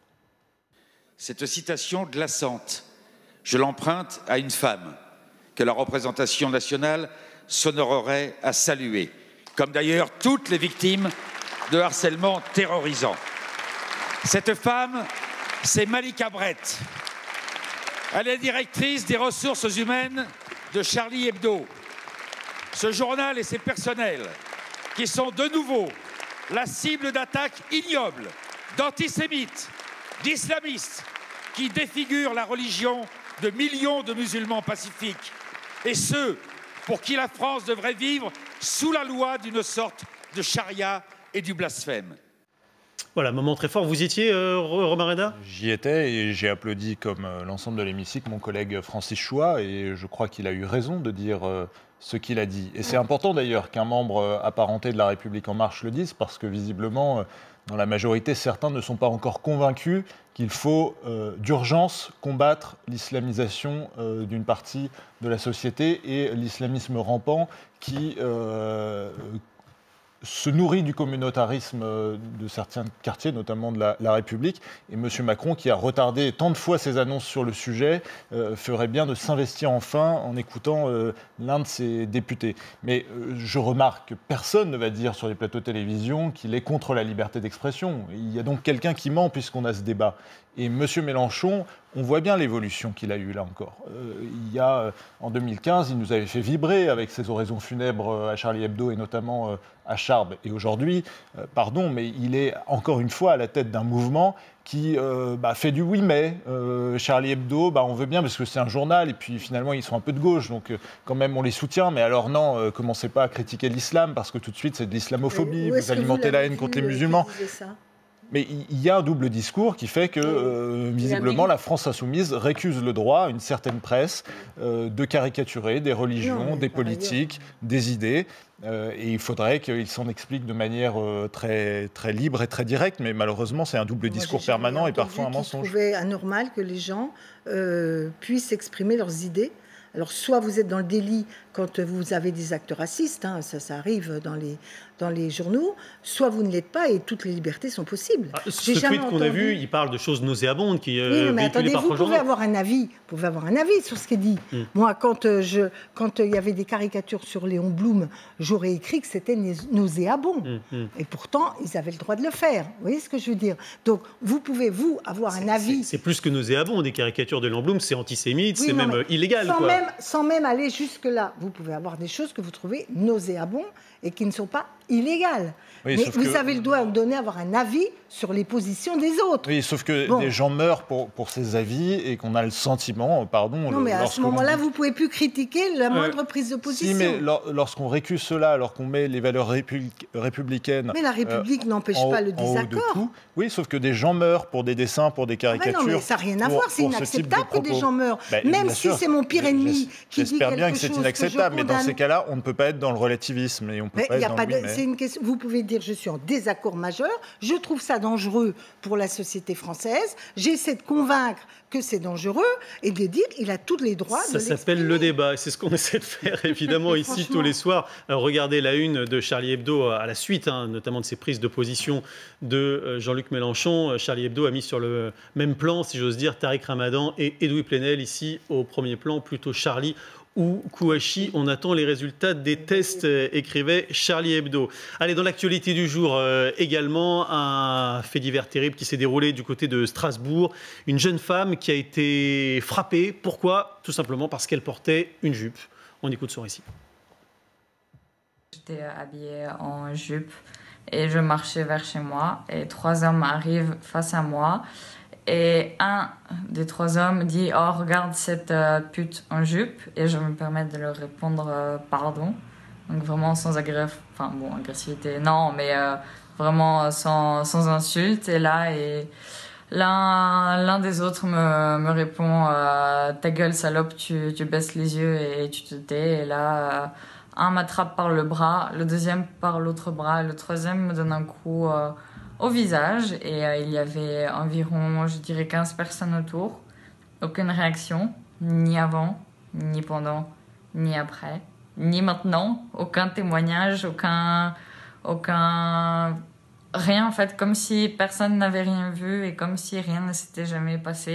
Cette citation glaçante, je l'emprunte à une femme que la représentation nationale s'honorerait à saluer, comme d'ailleurs toutes les victimes de harcèlement terrorisant. Cette femme, c'est Malika Brett. Elle est directrice des ressources humaines de Charlie Hebdo. Ce journal et ses personnels, qui sont de nouveau la cible d'attaques ignobles, d'antisémites, d'islamistes, qui défigurent la religion de millions de musulmans pacifiques, et ceux pour qui la France devrait vivre sous la loi d'une sorte de charia et du blasphème. Voilà, moment très fort. Vous y étiez, euh, Romain Reda ? J'y étais et j'ai applaudi, comme euh, l'ensemble de l'hémicycle, mon collègue Francis Choix, et je crois qu'il a eu raison de dire euh, ce qu'il a dit. Et c'est important d'ailleurs qu'un membre euh, apparenté de La République En Marche le dise, parce que visiblement, euh, dans la majorité, certains ne sont pas encore convaincus qu'il faut euh, d'urgence combattre l'islamisation euh, d'une partie de la société et l'islamisme rampant qui... Euh, se nourrit du communautarisme de certains quartiers, notamment de la, la République. Et M. Macron, qui a retardé tant de fois ses annonces sur le sujet, euh, ferait bien de s'investir enfin en écoutant euh, l'un de ses députés. Mais euh, je remarque que personne ne va dire sur les plateaux de télévision qu'il est contre la liberté d'expression. Il y a donc quelqu'un qui ment puisqu'on a ce débat. Et M. Mélenchon, on voit bien l'évolution qu'il a eue là encore. Euh, il y a, en deux mille quinze, il nous avait fait vibrer avec ses oraisons funèbres à Charlie Hebdo et notamment euh, à Charb. Et aujourd'hui, euh, pardon, mais il est encore une fois à la tête d'un mouvement qui euh, bah, fait du oui mais. Euh, Charlie Hebdo, bah, on veut bien parce que c'est un journal et puis finalement ils sont un peu de gauche, donc euh, quand même on les soutient. Mais alors non, euh, commencez pas à critiquer l'islam parce que tout de suite c'est de l'islamophobie, vous alimentez la haine contre les musulmans. Mais il y a un double discours qui fait que, euh, visiblement, la France insoumise récuse le droit à une certaine presse euh, de caricaturer des religions, non, des politiques, des idées. Euh, et il faudrait qu'il s'en explique de manière euh, très, très libre et très directe. Mais malheureusement, c'est un double Moi, discours permanent et parfois un mensonge. Je trouvais anormal que les gens euh, puissent exprimer leurs idées. Alors, soit vous êtes dans le délit quand vous avez des actes racistes, hein, ça, ça arrive dans les, dans les journaux, soit vous ne l'êtes pas et toutes les libertés sont possibles. Ah, ce tweet qu'on a vu, il parle de choses nauséabondes qui euh, oui, mais attendez, vous pouvez avoir un avis, vous pouvez avoir un avis sur ce qui est dit. Mm. Moi, quand euh, je, quand il euh, y avait des caricatures sur Léon Blum, j'aurais écrit que c'était nauséabond. Mm, mm. Et pourtant, ils avaient le droit de le faire. Vous voyez ce que je veux dire? Donc, vous pouvez, vous, avoir un avis. C'est plus que nauséabond, des caricatures de Léon Blum, c'est antisémite, oui, c'est même illégal. Sans, quoi. Même, sans même aller jusque-là, vous pouvez avoir des choses que vous trouvez nauséabondes et qui ne sont pas illégales. Oui, mais vous que... avez le droit de donner, avoir un avis sur les positions des autres. Oui, sauf que bon. des gens meurent pour, pour ces avis et qu'on a le sentiment, pardon... Non, mais à ce moment-là, dit... vous ne pouvez plus critiquer la moindre euh, prise de position. Si, mais lor, lorsqu'on récuse cela, alors qu'on met les valeurs répu républicaines... Mais la République euh, n'empêche pas le désaccord. De oui, sauf que des gens meurent pour des dessins, pour des caricatures... Ah ben non, mais ça n'a rien à voir, c'est inacceptable que des gens meurent. Ben, Même si c'est mon pire ennemi qui dit quelque chose... J'espère bien que c'est inacceptable, mais dans ces cas-là, on ne peut pas être dans le relativisme et on peut pas être dans le c'est une question. Vous pouvez dire je suis en désaccord majeur, je trouve ça dangereux pour la société française, j'essaie de convaincre que c'est dangereux et de dire il a tous les droits ça de Ça s'appelle le débat et c'est ce qu'on essaie de faire évidemment ici tous les soirs. Alors, regardez la une de Charlie Hebdo à la suite, hein, notamment de ses prises de position de Jean-Luc Mélenchon. Charlie Hebdo a mis sur le même plan, si j'ose dire, Tariq Ramadan et Edoui Plenel ici au premier plan, plutôt Charlie ou Kouachi. On attend les résultats des tests, écrivait Charlie Hebdo. Allez, dans l'actualité du jour euh, également, un fait divers terrible qui s'est déroulé du côté de Strasbourg. Une jeune femme qui a été frappée. Pourquoi? Tout simplement parce qu'elle portait une jupe. On écoute son récit. J'étais habillée en jupe et je marchais vers chez moi et trois hommes arrivent face à moi. Et un des trois hommes dit « Oh, regarde cette euh, pute en jupe » et je me permets de leur répondre euh, « Pardon ». Donc vraiment sans agressivité, enfin bon, agressivité, non, mais euh, vraiment sans, sans insulte. Et là, et l'un, l'un des autres me, me répond euh, « Ta gueule, salope, tu, tu baisses les yeux et tu te tais ». Et là, euh, un m'attrape par le bras, le deuxième par l'autre bras, et le troisième me donne un coup... Euh, au visage et euh, il y avait environ, je dirais, quinze personnes autour. Aucune réaction, ni avant, ni pendant, ni après, ni maintenant. Aucun témoignage, aucun... aucun... rien en fait, comme si personne n'avait rien vu et comme si rien ne s'était jamais passé.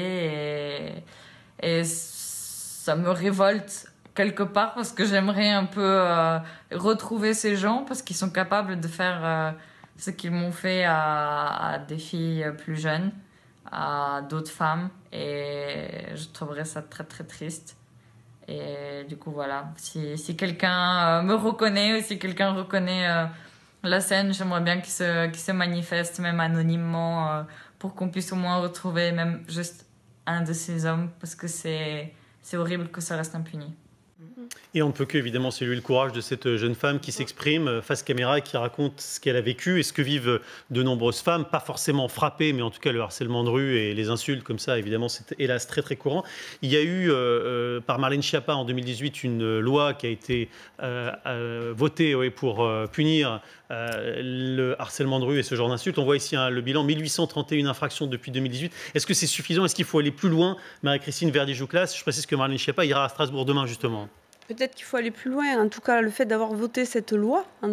Et, et ça me révolte quelque part parce que j'aimerais un peu euh, retrouver ces gens parce qu'ils sont capables de faire... Euh, ce qu'ils m'ont fait à, à des filles plus jeunes, à d'autres femmes, et je trouverais ça très très triste. Et du coup voilà, si, si quelqu'un me reconnaît ou si quelqu'un reconnaît euh, la scène, j'aimerais bien qu'il se, qu'il se manifeste même anonymement euh, pour qu'on puisse au moins retrouver même juste un de ces hommes parce que c'est, c'est horrible que ça reste impuni. Et on ne peut qu'évidemment saluer le courage de cette jeune femme qui s'exprime face caméra et qui raconte ce qu'elle a vécu et ce que vivent de nombreuses femmes, pas forcément frappées, mais en tout cas le harcèlement de rue et les insultes comme ça, évidemment, c'est hélas très très courant. Il y a eu euh, par Marlène Schiappa en deux mille dix-huit une loi qui a été euh, euh, votée ouais, pour euh, punir euh, le harcèlement de rue et ce genre d'insultes. On voit ici hein, le bilan, mille huit cent trente et une infractions depuis deux mille dix-huit. Est-ce que c'est suffisant? Est-ce qu'il faut aller plus loin? Marie-Christine Verdi-Jouclas, je précise que Marlène Schiappa ira à Strasbourg demain justement. Peut-être qu'il faut aller plus loin. En tout cas, le fait d'avoir voté cette loi,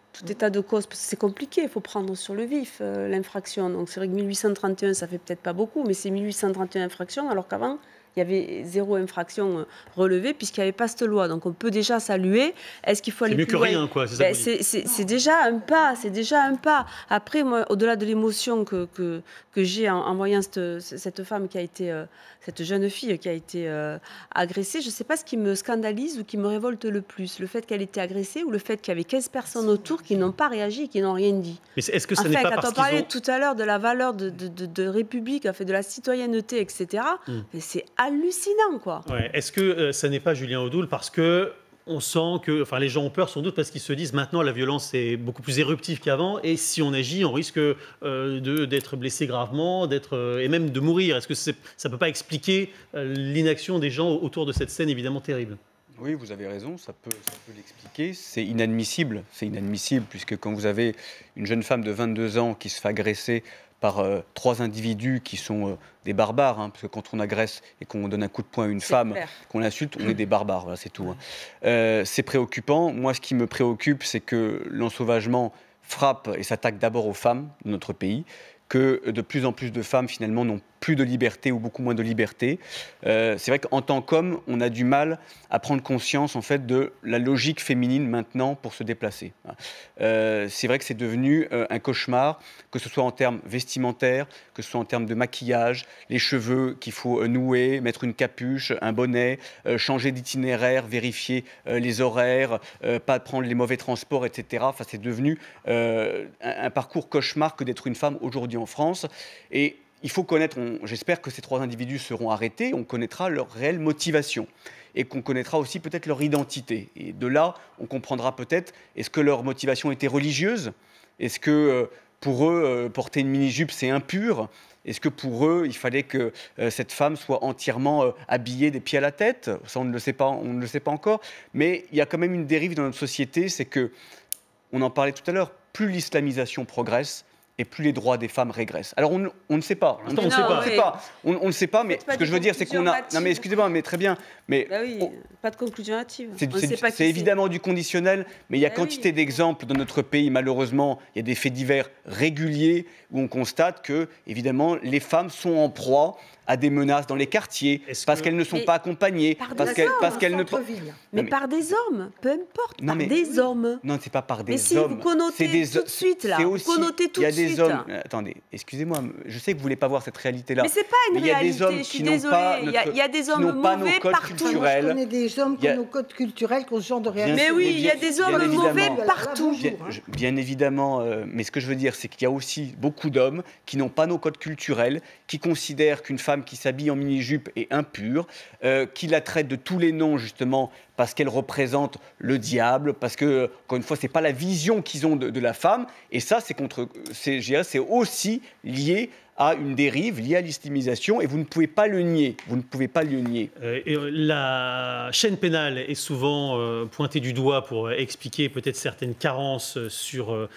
tout état de cause, parce que c'est compliqué, il faut prendre sur le vif euh, l'infraction. Donc c'est vrai que mille huit cent trente et un, ça fait peut-être pas beaucoup, mais c'est mille huit cent trente et un infractions, alors qu'avant, il y avait zéro infraction relevée puisqu'il n'y avait pas cette loi. Donc on peut déjà saluer. Est-ce qu'il faut aller mieux plus que loin? rien, quoi. C'est ça Ben, que vous dites. c'est, c'est, c'est déjà un pas, c'est déjà un pas. Après, moi, au-delà de l'émotion que, que, que j'ai en, en voyant cette, cette femme qui a été, euh, cette jeune fille qui a été euh, agressée, je ne sais pas ce qui me scandalise ou qui me révolte le plus. Le fait qu'elle ait été agressée ou le fait qu'il y avait quinze personnes autour qui n'ont pas réagi et qui n'ont rien dit. Mais est-ce que ça Enfin, n'est pas quand parce on parlait qu'ils ont... tout à l'heure de la valeur de, de, de, de République, en fait, de la citoyenneté, et cetera, Mm. mais c'est hallucinant, quoi. Ouais. Est-ce que euh, ça n'est pas Julien Audoul parce que on sent que, enfin, les gens ont peur sans doute parce qu'ils se disent maintenant la violence est beaucoup plus éruptive qu'avant et si on agit, on risque euh, de, d'être blessé gravement, d'être euh, et même de mourir. Est-ce que c'est, ça ne peut pas expliquer euh, l'inaction des gens autour de cette scène évidemment terrible? Oui, vous avez raison, ça peut, ça peut l'expliquer. C'est inadmissible, c'est inadmissible puisque quand vous avez une jeune femme de vingt-deux ans qui se fait agresser par euh, trois individus qui sont euh, des barbares, hein, parce que quand on agresse et qu'on donne un coup de poing à une C'est femme, clair. qu'on l'insulte, on est des barbares, voilà, c'est tout. Hein. Euh, c'est préoccupant. Moi, ce qui me préoccupe, c'est que l'ensauvagement frappe et s'attaque d'abord aux femmes de notre pays, que de plus en plus de femmes, finalement, n'ont plus de liberté ou beaucoup moins de liberté. Euh, c'est vrai qu'en tant qu'homme, on a du mal à prendre conscience en fait de la logique féminine maintenant pour se déplacer. Euh, c'est vrai que c'est devenu euh, un cauchemar, que ce soit en termes vestimentaires, que ce soit en termes de maquillage, les cheveux qu'il faut euh, nouer, mettre une capuche, un bonnet, euh, changer d'itinéraire, vérifier euh, les horaires, euh, pas prendre les mauvais transports, et cetera. Enfin, c'est devenu euh, un, un parcours cauchemar que d'être une femme aujourd'hui en France. Et il faut connaître, on, j'espère que ces trois individus seront arrêtés, on connaîtra leur réelle motivation et qu'on connaîtra aussi peut-être leur identité. Et de là, on comprendra peut-être, est-ce que leur motivation était religieuse? Est-ce que euh, pour eux, euh, porter une mini-jupe, c'est impur? Est-ce que pour eux, il fallait que euh, cette femme soit entièrement euh, habillée des pieds à la tête? Ça, on ne le sait pas, on ne le sait pas encore. Mais il y a quand même une dérive dans notre société, c'est que, on en parlait tout à l'heure, plus l'islamisation progresse, et plus les droits des femmes régressent. Alors on, on ne sait pas. On, on ne sait pas. sait pas. On, on ne sait pas, mais ce que je veux dire, c'est qu'on a... Non mais excusez-moi, mais très bien. Mais Bah oui, on- pas de conclusion hâtive. c'est On ne sait pas qui c'est évidemment du conditionnel, mais il y a Eh quantité oui. d'exemples dans notre pays. Malheureusement, il y a des faits divers réguliers où on constate que, évidemment, les femmes sont en proie à des menaces dans les quartiers Est-ce parce que- qu'elles ne sont Mais pas accompagnées, par parce des qu'elles hommes, parce qu'elles ne... Centre-ville. Mais, mais- par des hommes, peu importe, Non, par mais- des hommes. Non, c'est pas par des Mais si, hommes. vous connotez C'est des- tout de suite, là. c'est Vous aussi- connotez tout Il y a de des suite. hommes. Euh, Attendez, excusez-moi, je sais que vous voulez pas voir cette réalité-là. Mais c'est pas une Mais il y a des réalité, hommes je suis qui n'ont désolée. pas Il y, a- notre- il y a des qui hommes n'ont pas nos mauvais codes partout. culturels. Moi, je connais des hommes Il qui y a- ont nos codes culturels, qui ont ce genre de Bien réaction. Mais sûr, oui, mais il y a bien- des bien hommes évidemment. mauvais partout. Bien, je- bien évidemment, euh, mais ce que je veux dire, c'est qu'il y a aussi beaucoup d'hommes qui n'ont pas nos codes culturels, qui considèrent qu'une femme qui s'habille en mini-jupe est impure, euh, qui la traite de tous les noms, justement, parce qu'elle représente le diable, parce que, encore une fois, c'est pas la vision qu'ils ont de, de la femme, et ça, c'est contre, c'est, je dirais, c'est aussi lié à une dérive, liée à l'islamisation, et vous ne pouvez pas le nier. Vous ne pouvez pas le nier. Euh, et, euh, la chaîne pénale est souvent euh, pointée du doigt pour euh, expliquer peut-être certaines carences euh, sur euh,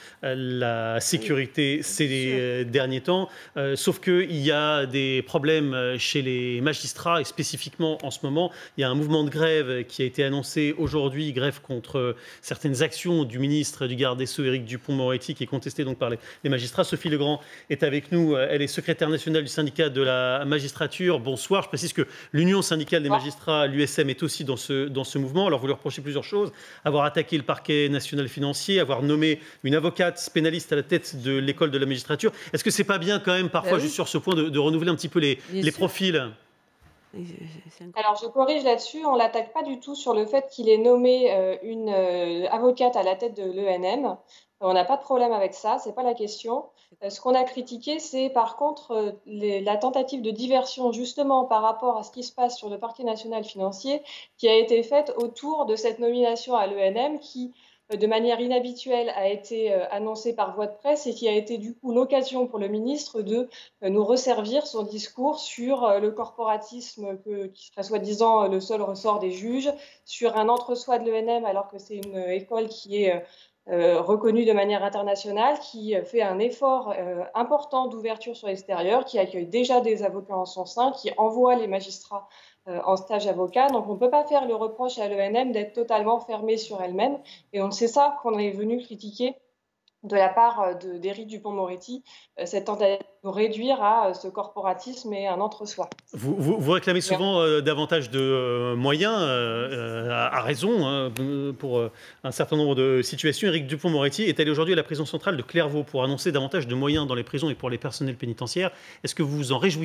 la sécurité ces euh, derniers temps. Euh, sauf qu'il y a des problèmes euh, chez les magistrats et spécifiquement en ce moment, il y a un mouvement de grève qui a été annoncé aujourd'hui, grève contre euh, certaines actions du ministre du garde des Sceaux, Éric Dupond-Moretti, qui est contesté donc par les, les magistrats. Sophie Legrand est avec nous. Elle est secrétaire nationale du syndicat de la magistrature. Bonsoir. Je précise que l'Union syndicale des magistrats, l'U S M, est aussi dans ce, dans ce mouvement. Alors, vous lui reprochez plusieurs choses. Avoir attaqué le parquet national financier, avoir nommé une avocate pénaliste à la tête de l'école de la magistrature. Est-ce que c'est pas bien quand même, parfois, Ben oui. juste sur ce point, de, de renouveler un petit peu les, Bien les sûr. profils? C'est incroyable. Alors, je corrige là-dessus, on l'attaque pas du tout sur le fait qu'il ait nommé euh, une euh, avocate à la tête de l'E N M. On n'a pas de problème avec ça, c'est pas la question. Euh, ce qu'on a critiqué, c'est par contre euh, les- la tentative de diversion justement par rapport à ce qui se passe sur le parquet national financier qui a été faite autour de cette nomination à l'E N M qui, euh, de manière inhabituelle, a été euh, annoncée par voie de presse et qui a été du coup l'occasion pour le ministre de euh, nous resservir son discours sur euh, le corporatisme que- qui serait soi-disant euh, le seul ressort des juges, sur un entre-soi de l'E N M alors que c'est une euh, école qui est euh, euh, reconnue de manière internationale, qui euh, fait un effort euh, important d'ouverture sur l'extérieur, qui accueille déjà des avocats en son sein, qui envoie les magistrats euh, en stage avocat. Donc on ne peut pas faire le reproche à l'E N M d'être totalement fermée sur elle-même. Et on sait ça qu'on est venu critiquer de la part d'Éric Dupond-Moretti, euh, cette tentative de réduire à euh, ce corporatisme et un entre-soi. Vous, vous, vous réclamez souvent euh, davantage de euh, moyens, euh, à, à raison, hein, pour euh, un certain nombre de situations. Éric Dupond-Moretti est allé aujourd'hui à la prison centrale de Clairvaux pour annoncer davantage de moyens dans les prisons et pour les personnels pénitentiaires. Est-ce que vous vous en réjouissez ?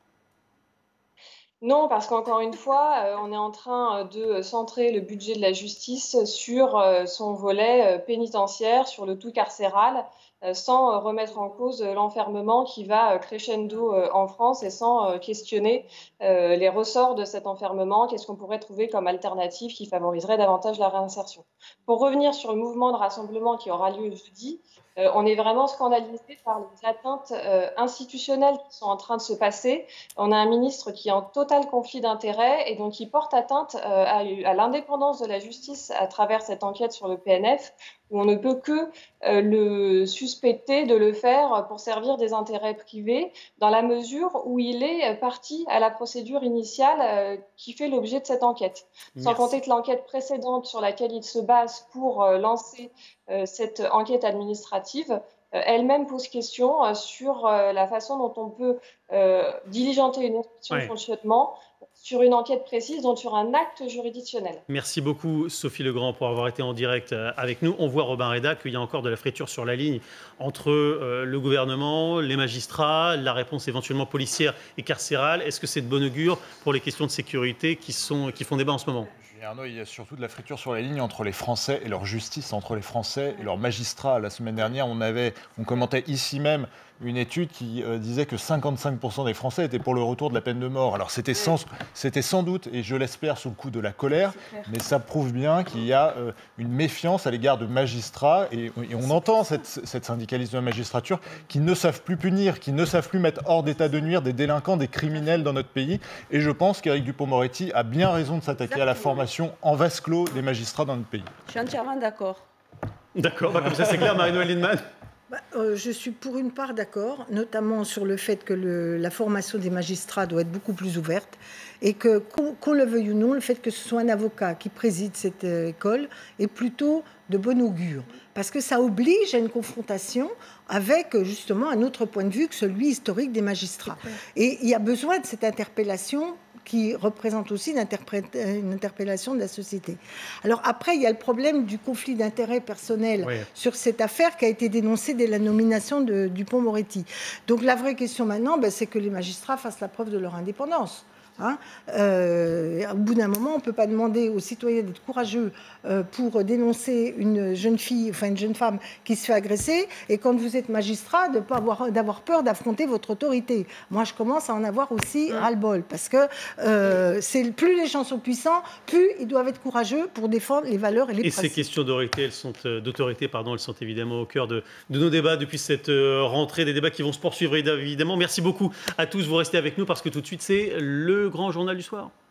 Non, parce qu'encore une fois, euh, on est en train de centrer le budget de la justice sur euh, son volet euh, pénitentiaire, sur le tout carcéral, euh, sans euh, remettre en cause euh, l'enfermement qui va euh, crescendo euh, en France et sans euh, questionner euh, les ressorts de cet enfermement. Qu'est-ce qu'on pourrait trouver comme alternative qui favoriserait davantage la réinsertion? Pour revenir sur le mouvement de rassemblement qui aura lieu jeudi, Euh, on est vraiment scandalisé par les atteintes euh, institutionnelles qui sont en train de se passer. On a un ministre qui est en total conflit d'intérêts et donc qui porte atteinte euh, à, à l'indépendance de la justice à travers cette enquête sur le P N F, où on ne peut que euh, le suspecter de le faire pour servir des intérêts privés, dans la mesure où il est parti à la procédure initiale euh, qui fait l'objet de cette enquête. Merci. Sans compter que l'enquête précédente sur laquelle il se base pour euh, lancer euh, cette enquête administrative, euh, elle-même pose question euh, sur euh, la façon dont on peut euh, diligenter une instruction ouais. de fonctionnement sur une enquête précise, donc sur un acte juridictionnel. Merci beaucoup Sophie Legrand pour avoir été en direct avec nous. On voit, Robin Reda, qu'il y a encore de la friture sur la ligne entre euh, le gouvernement, les magistrats, la réponse éventuellement policière et carcérale. Est-ce que c'est de bon augure pour les questions de sécurité qui, sont, qui font débat en ce moment ? Arnaud, il y a surtout de la friture sur la ligne entre les Français et leur justice, entre les Français et leurs magistrats. La semaine dernière, on, avait, on commentait ici même une étude qui euh, disait que cinquante-cinq pour cent des Français étaient pour le retour de la peine de mort. Alors c'était sans, c'était sans doute, et je l'espère, sous le coup de la colère, mais ça prouve bien qu'il y a euh, une méfiance à l'égard de magistrats, et, et on entend cette, cette syndicaliste de la magistrature, qui ne savent plus punir, qui ne savent plus mettre hors d'état de nuire des délinquants, des criminels dans notre pays. Et je pense qu'Éric Dupond-Moretti a bien raison de s'attaquer à la formation en vase clos des magistrats dans notre pays. Je suis entièrement d'accord. D'accord, bah comme ça c'est clair, Marie-Noëlle Lienemann. Bah, euh, je suis pour une part d'accord, notamment sur le fait que le, la formation des magistrats doit être beaucoup plus ouverte et que, qu'on, qu'on le veuille ou non, le fait que ce soit un avocat qui préside cette euh, école est plutôt de bon augure. Parce que ça oblige à une confrontation avec justement un autre point de vue que celui historique des magistrats. Et il y a besoin de cette interpellation qui représente aussi une, une interpellation de la société. Alors après, il y a le problème du conflit d'intérêts personnel oui. sur cette affaire qui a été dénoncée dès la nomination de Dupond-Moretti. Donc la vraie question maintenant, ben, c'est que les magistrats fassent la preuve de leur indépendance. Hein euh, au bout d'un moment, on ne peut pas demander aux citoyens d'être courageux euh, pour dénoncer une jeune fille, enfin une jeune femme qui se fait agresser, et quand vous êtes magistrat, de pas avoir, d'avoir peur d'affronter votre autorité. Moi, je commence à en avoir aussi mmh. ras-le-bol, parce que euh, c'est, plus les gens sont puissants, plus ils doivent être courageux pour défendre les valeurs et les et principes. Et ces questions d'autorité, elles sont, euh, d'autorité, pardon, elles sont évidemment au cœur de, de nos débats depuis cette euh, rentrée, des débats qui vont se poursuivre évidemment. Merci beaucoup à tous, vous restez avec nous parce que tout de suite, c'est le grand journal du soir.